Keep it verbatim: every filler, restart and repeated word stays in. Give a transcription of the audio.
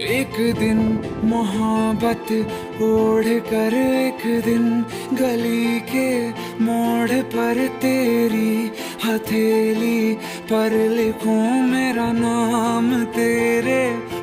एक दिन मोहब्बत ओढ़ कर एक दिन गली के मोड़ पर तेरी हथेली पर लिखूं मेरा नाम तेरे